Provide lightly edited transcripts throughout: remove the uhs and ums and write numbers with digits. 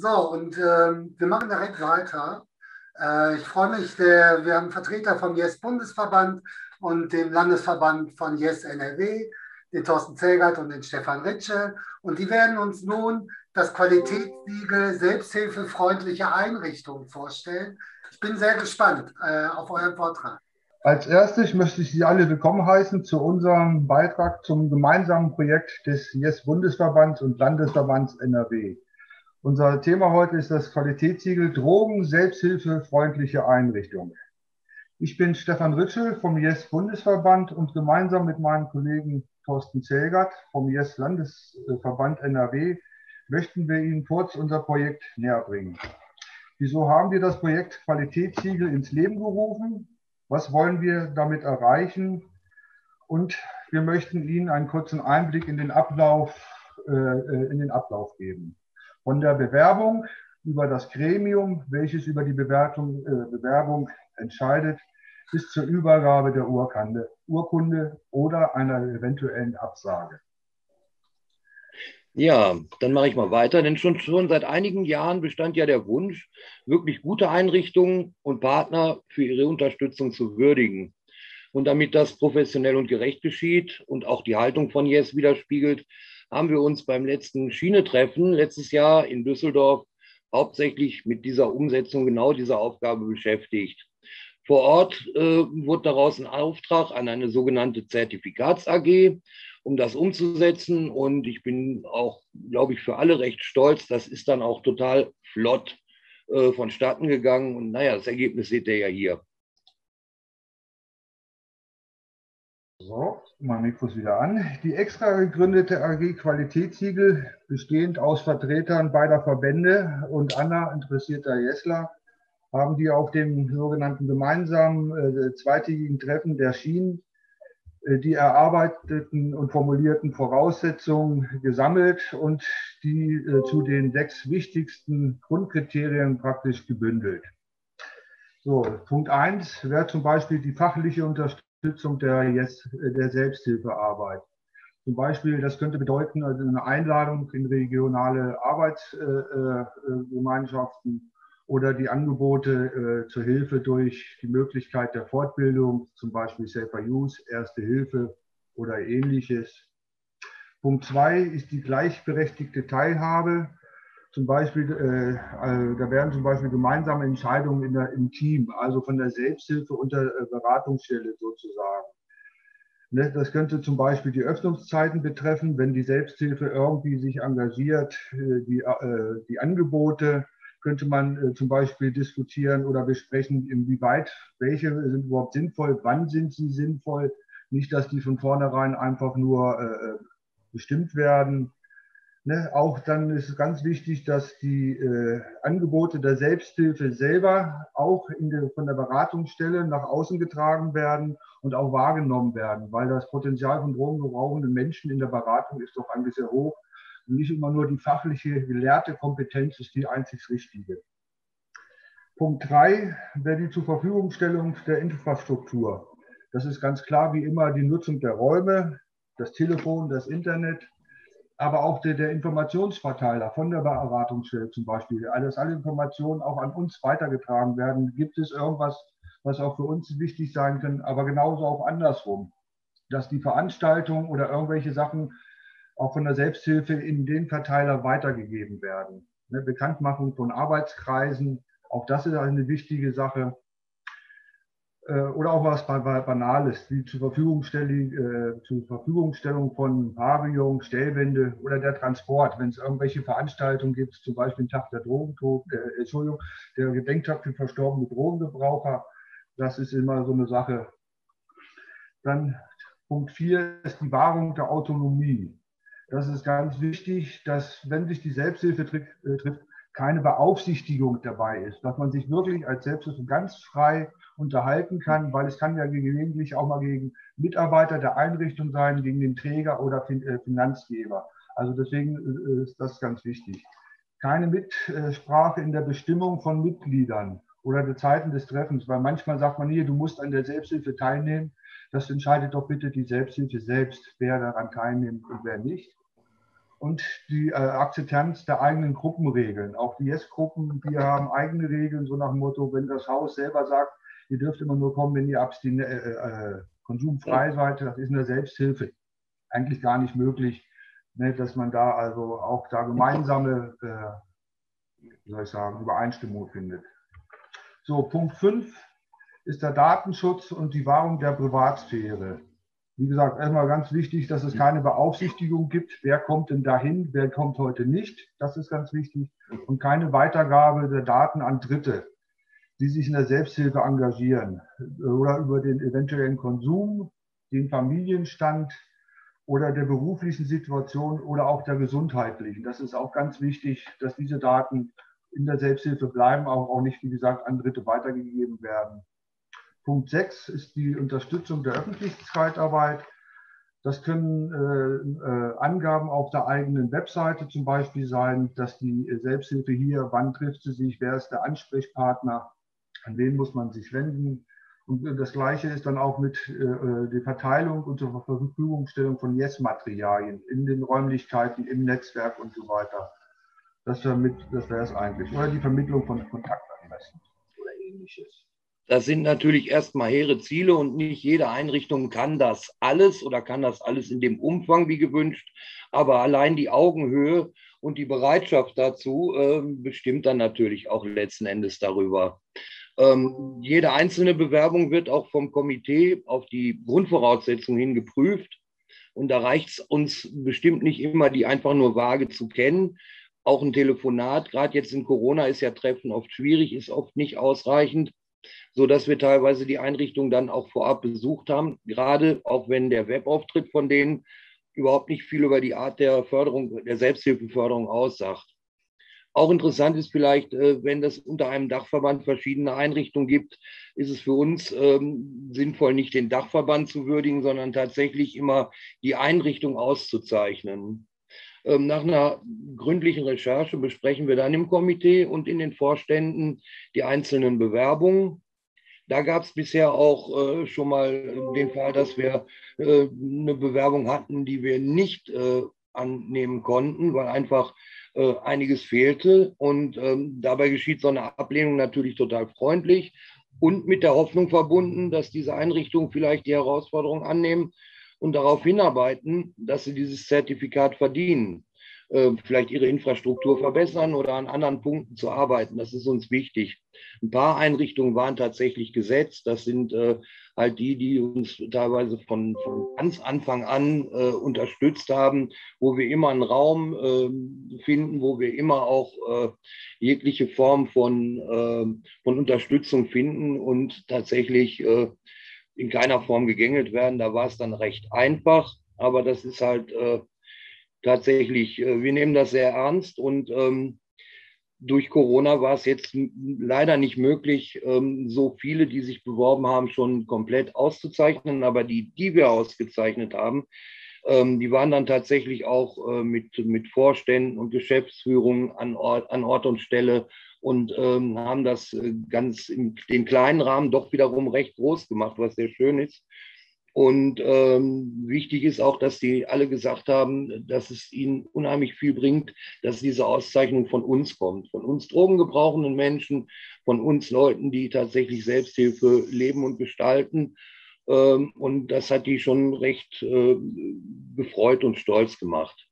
Wir machen direkt weiter. Ich freue mich, wir haben Vertreter vom Yes-Bundesverband und dem Landesverband von Yes NRW, den Thorsten Zelgert und den Stefan Ritsche. Und die werden uns nun das Qualitätssiegel Selbsthilfefreundliche Einrichtungen vorstellen. Ich bin sehr gespannt auf euren Vortrag. Als erstes möchte ich Sie alle willkommen heißen zu unserem Beitrag zum gemeinsamen Projekt des Yes-Bundesverbands und Landesverbands NRW. Unser Thema heute ist das Qualitätssiegel Drogen Selbsthilfefreundliche Einrichtung. Ich bin Stefan Ritsche vom Yes-Bundesverband und gemeinsam mit meinem Kollegen Thorsten Zelgert vom Yes-Landesverband NRW möchten wir Ihnen kurz unser Projekt näher bringen. Wieso haben wir das Projekt Qualitätssiegel ins Leben gerufen? Was wollen wir damit erreichen? Und wir möchten Ihnen einen kurzen Einblick in den Ablauf geben. Von der Bewerbung über das Gremium, welches über die Bewerbung entscheidet, bis zur Übergabe der Urkunde oder einer eventuellen Absage. Ja, dann mache ich mal weiter, denn schon seit einigen Jahren bestand ja der Wunsch, wirklich gute Einrichtungen und Partner für ihre Unterstützung zu würdigen. Und damit das professionell und gerecht geschieht und auch die Haltung von Yes widerspiegelt, haben wir uns beim letzten Schiene-Treffen letztes Jahr in Düsseldorf hauptsächlich mit dieser Umsetzung genau dieser Aufgabe beschäftigt. Vor Ort wurde daraus ein Auftrag an eine sogenannte Zertifikats-AG, um das umzusetzen. Und ich bin auch, glaube ich, für alle recht stolz. Das ist dann auch total flott vonstatten gegangen. Und naja, das Ergebnis seht ihr ja hier. So, mein Mikro ist wieder an. Die extra gegründete AG Qualitätssiegel, bestehend aus Vertretern beider Verbände und anderer interessierter Yesler, haben die auf dem sogenannten gemeinsamen zweitägigen Treffen der Schienen die erarbeiteten und formulierten Voraussetzungen gesammelt und die zu den 6 wichtigsten Grundkriterien praktisch gebündelt. So, Punkt 1 wäre zum Beispiel die fachliche Unterstützung der Selbsthilfearbeit. Zum Beispiel, das könnte bedeuten, also eine Einladung in regionale Arbeitsgemeinschaften oder die Angebote zur Hilfe durch die Möglichkeit der Fortbildung, zum Beispiel Safer Use, Erste Hilfe oder ähnliches. Punkt 2 ist die gleichberechtigte Teilhabe. Zum Beispiel, da werden zum Beispiel gemeinsame Entscheidungen im Team, also von der Selbsthilfe und der Beratungsstelle sozusagen. Das könnte zum Beispiel die Öffnungszeiten betreffen, wenn die Selbsthilfe irgendwie sich engagiert, die Angebote könnte man zum Beispiel diskutieren oder besprechen, inwieweit, welche sind überhaupt sinnvoll, wann sind sie sinnvoll, nicht, dass die von vornherein einfach nur bestimmt werden. Auch dann ist es ganz wichtig, dass die Angebote der Selbsthilfe selber auch von der Beratungsstelle nach außen getragen werden und auch wahrgenommen werden, weil das Potenzial von drogengebrauchenden Menschen in der Beratung ist doch eigentlich sehr hoch. Und nicht immer nur die fachliche, gelehrte Kompetenz ist die einzig richtige. Punkt 3 wäre die Zurverfügungstellung der Infrastruktur. Das ist ganz klar wie immer die Nutzung der Räume, das Telefon, das Internet, aber auch der Informationsverteiler von der Beratungsstelle zum Beispiel, dass alle Informationen auch an uns weitergetragen werden. Gibt es irgendwas, was auch für uns wichtig sein kann, aber genauso auch andersrum, dass die Veranstaltungen oder irgendwelche Sachen auch von der Selbsthilfe in den Verteiler weitergegeben werden. Bekanntmachung von Arbeitskreisen, auch das ist eine wichtige Sache. Oder auch was Banales, die Zurverfügungstellung von Pavillon, Stellwände oder der Transport, wenn es irgendwelche Veranstaltungen gibt, zum Beispiel den Tag der der Gedenktag für verstorbene Drogengebraucher, das ist immer so eine Sache. Dann Punkt 4 ist die Wahrung der Autonomie. Das ist ganz wichtig, dass, wenn sich die Selbsthilfe trifft, keine Beaufsichtigung dabei ist, dass man sich wirklich als Selbsthilfe ganz frei unterhalten kann, weil es kann ja gelegentlich auch mal gegen Mitarbeiter der Einrichtung sein, gegen den Träger oder Finanzgeber. Also deswegen ist das ganz wichtig. Keine Mitsprache in der Bestimmung von Mitgliedern oder der Zeiten des Treffens, weil manchmal sagt man hier, du musst an der Selbsthilfe teilnehmen. Das entscheidet doch bitte die Selbsthilfe selbst, wer daran teilnimmt und wer nicht. und die Akzeptanz der eigenen Gruppenregeln. Auch die Yes-Gruppen, wir haben eigene Regeln, so nach dem Motto, wenn das Haus selber sagt, ihr dürft immer nur kommen, wenn ihr konsumfrei seid, das ist in der Selbsthilfe eigentlich gar nicht möglich, ne, dass man da also auch da gemeinsame wie soll ich sagen, Übereinstimmung findet. So, Punkt 5 ist der Datenschutz und die Wahrung der Privatsphäre. Wie gesagt, erstmal ganz wichtig, dass es keine Beaufsichtigung gibt. Wer kommt denn dahin, wer kommt heute nicht? Das ist ganz wichtig. Und keine Weitergabe der Daten an Dritte, die sich in der Selbsthilfe engagieren oder über den eventuellen Konsum, den Familienstand oder der beruflichen Situation oder auch der gesundheitlichen. Das ist auch ganz wichtig, dass diese Daten in der Selbsthilfe bleiben, auch nicht, wie gesagt, an Dritte weitergegeben werden. Punkt 6 ist die Unterstützung der Öffentlichkeitsarbeit. Das können Angaben auf der eigenen Webseite zum Beispiel sein, dass die Selbsthilfe hier, wann trifft sie sich, wer ist der Ansprechpartner, an wen muss man sich wenden. Und das Gleiche ist dann auch mit der Verteilung und zur Verfügungstellung von Yes-Materialien in den Räumlichkeiten, im Netzwerk und so weiter. Das wäre es eigentlich. Oder die Vermittlung von Kontaktadressen oder Ähnliches. Das sind natürlich erstmal hehre Ziele und nicht jede Einrichtung kann das alles oder kann das alles in dem Umfang wie gewünscht. Aber allein die Augenhöhe und die Bereitschaft dazu bestimmt dann natürlich auch letzten Endes darüber. Jede einzelne Bewerbung wird auch vom Komitee auf die Grundvoraussetzungen hin geprüft. Und da reicht es uns bestimmt nicht immer, die einfach nur vage zu kennen. Auch ein Telefonat, gerade jetzt in Corona, ist ja Treffen oft schwierig, ist oft nicht ausreichend, sodass wir teilweise die Einrichtung dann auch vorab besucht haben, gerade auch wenn der Webauftritt von denen überhaupt nicht viel über die Art der Förderung, der Selbsthilfeförderung aussagt. Auch interessant ist vielleicht, wenn es unter einem Dachverband verschiedene Einrichtungen gibt, ist es für uns sinnvoll, nicht den Dachverband zu würdigen, sondern tatsächlich immer die Einrichtung auszuzeichnen. Nach einer gründlichen Recherche besprechen wir dann im Komitee und in den Vorständen die einzelnen Bewerbungen. Da gab es bisher auch schon mal den Fall, dass wir eine Bewerbung hatten, die wir nicht annehmen konnten, weil einfach einiges fehlte. Und dabei geschieht so eine Ablehnung natürlich total freundlich und mit der Hoffnung verbunden, dass diese Einrichtungen vielleicht die Herausforderung annehmen und darauf hinarbeiten, dass sie dieses Zertifikat verdienen. Vielleicht ihre Infrastruktur verbessern oder an anderen Punkten zu arbeiten. Das ist uns wichtig. Ein paar Einrichtungen waren tatsächlich gesetzt. Das sind halt die uns teilweise von ganz Anfang an unterstützt haben, wo wir immer einen Raum finden, wo wir immer auch jegliche Form von Unterstützung finden und tatsächlich in keiner Form gegängelt werden. Da war es dann recht einfach, aber das ist halt tatsächlich, wir nehmen das sehr ernst und durch Corona war es jetzt leider nicht möglich, so viele, die sich beworben haben, schon komplett auszuzeichnen, aber die wir ausgezeichnet haben, die waren dann tatsächlich auch mit Vorständen und Geschäftsführungen an Ort und Stelle und haben das ganz in den kleinen Rahmen doch wiederum recht groß gemacht, was sehr schön ist. Und wichtig ist auch, dass die alle gesagt haben, dass es ihnen unheimlich viel bringt, dass diese Auszeichnung von uns kommt, von uns drogengebrauchenden Menschen, von uns Leuten, die tatsächlich Selbsthilfe leben und gestalten. Und das hat die schon recht gefreut und stolz gemacht.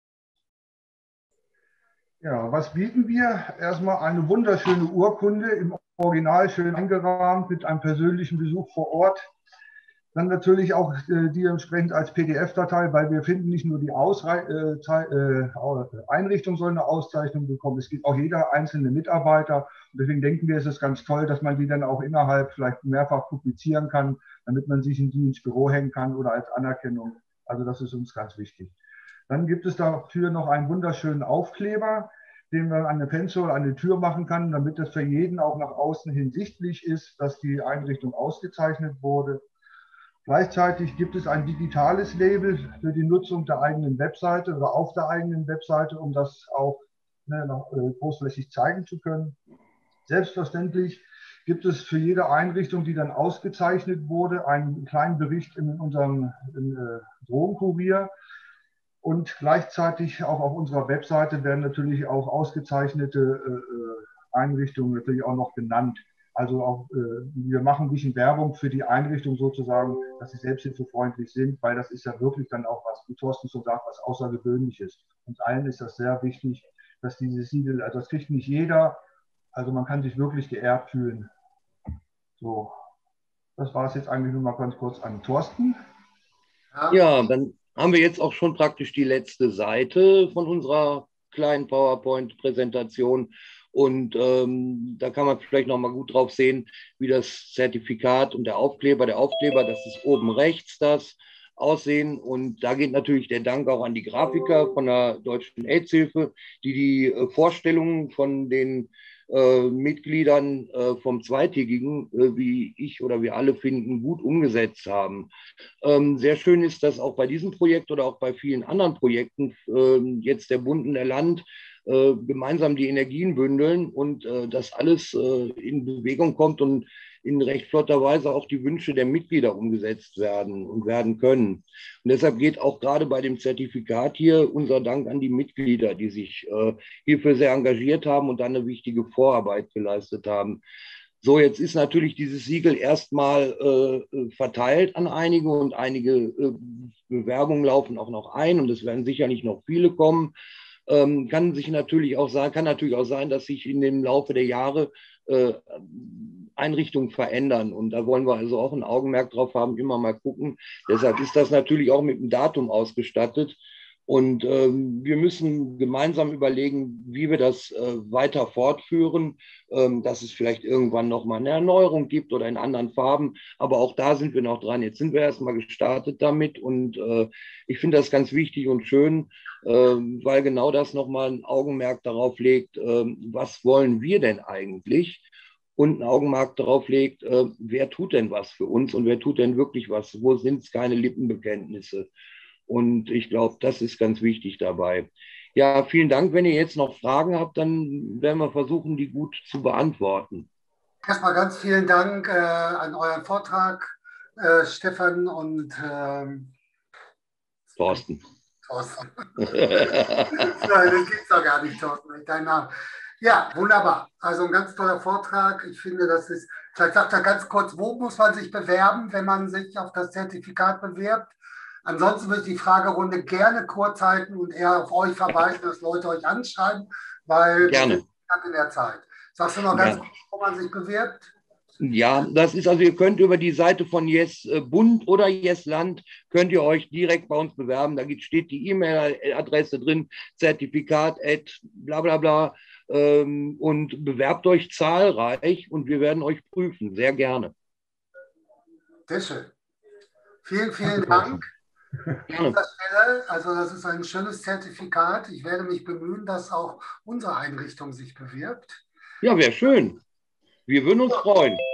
Ja, was bieten wir? Erstmal eine wunderschöne Urkunde, im Original schön eingerahmt mit einem persönlichen Besuch vor Ort. Dann natürlich auch die entsprechend als PDF-Datei, weil wir finden, nicht nur die Einrichtung soll eine Auszeichnung bekommen, es gibt auch jeder einzelne Mitarbeiter. Und deswegen denken wir, es ist ganz toll, dass man die dann auch innerhalb vielleicht mehrfach publizieren kann, damit man sich die ins Büro hängen kann oder als Anerkennung. Also das ist uns ganz wichtig. Dann gibt es dafür noch einen wunderschönen Aufkleber, den man an eine Fenster oder an eine Tür machen kann, damit das für jeden auch nach außen hin sichtlich ist, dass die Einrichtung ausgezeichnet wurde. Gleichzeitig gibt es ein digitales Label für die Nutzung der eigenen Webseite oder auf der eigenen Webseite, um das auch großflächig zeigen zu können. Selbstverständlich gibt es für jede Einrichtung, die dann ausgezeichnet wurde, einen kleinen Bericht in unserem Drogenkurier. Und gleichzeitig auch auf unserer Webseite werden natürlich auch ausgezeichnete Einrichtungen natürlich auch noch genannt. Also auch, wir machen ein bisschen Werbung für die Einrichtung sozusagen, dass sie selbsthilfefreundlich sind, weil das ist ja wirklich dann auch was, wie Thorsten so sagt, was Außergewöhnliches. Uns allen ist das sehr wichtig, dass dieses Siegel, also das kriegt nicht jeder, also man kann sich wirklich geehrt fühlen. So, das war es jetzt eigentlich nur mal ganz kurz an Thorsten. Ja, dann haben wir jetzt auch schon praktisch die letzte Seite von unserer kleinen PowerPoint-Präsentation. Und da kann man vielleicht noch mal gut drauf sehen, wie das Zertifikat und der Aufkleber, das ist oben rechts das aussehen. Und da geht natürlich der Dank auch an die Grafiker von der Deutschen AIDS-Hilfe, die die Vorstellungen von den Mitgliedern vom Zweitägigen, wie ich oder wir alle finden, gut umgesetzt haben. Sehr schön ist, dass auch bei diesem Projekt oder auch bei vielen anderen Projekten jetzt der Bund und der Land gemeinsam die Energien bündeln und das alles in Bewegung kommt und in recht flotter Weise auch die Wünsche der Mitglieder umgesetzt werden und werden können. Und deshalb geht auch gerade bei dem Zertifikat hier unser Dank an die Mitglieder, die sich hierfür sehr engagiert haben und dann eine wichtige Vorarbeit geleistet haben. So, jetzt ist natürlich dieses Siegel erstmal verteilt an einige und einige Bewerbungen laufen auch noch ein und es werden sicherlich noch viele kommen. Kann natürlich auch sein, dass sich in dem Laufe der Jahre Einrichtungen verändern. Und da wollen wir also auch ein Augenmerk drauf haben, immer mal gucken. Deshalb ist das natürlich auch mit einem Datum ausgestattet. Und wir müssen gemeinsam überlegen, wie wir das weiter fortführen, dass es vielleicht irgendwann nochmal eine Erneuerung gibt oder in anderen Farben. Aber auch da sind wir noch dran. Jetzt sind wir erstmal gestartet damit und ich finde das ganz wichtig und schön, weil genau das nochmal ein Augenmerk darauf legt, was wollen wir denn eigentlich? Und ein Augenmerk darauf legt, wer tut denn was für uns und wer tut denn wirklich was? Wo sind es keine Lippenbekenntnisse? Und ich glaube, das ist ganz wichtig dabei. Ja, vielen Dank. Wenn ihr jetzt noch Fragen habt, dann werden wir versuchen, die gut zu beantworten. Erstmal ganz vielen Dank an euren Vortrag, Stefan und Thorsten. Thorsten. Nein, das gibt es doch gar nicht, Thorsten, dein Name. Ja, wunderbar. Also ein ganz toller Vortrag. Ich finde, das ist, vielleicht sagt er ganz kurz, wo muss man sich bewerben, wenn man sich auf das Zertifikat bewirbt? Ansonsten würde ich die Fragerunde gerne kurz halten und eher auf euch verweisen, dass Leute euch anschreiben, weil gerne. wir sind in der Zeit. Sagst du noch ganz kurz, wo man sich bewirbt? Ja, das ist also, ihr könnt über die Seite von Yes Bund oder Yes Land, könnt ihr euch direkt bei uns bewerben. Da steht die E-Mail-Adresse drin, Zertifikat@ bla bla bla. Und bewerbt euch zahlreich und wir werden euch prüfen, sehr gerne. Sehr schön. Vielen, vielen Dank. Gerne. An dieser Stelle, also das ist ein schönes Zertifikat. Ich werde mich bemühen, dass auch unsere Einrichtung sich bewirbt. Ja, wäre schön. Wir würden uns freuen.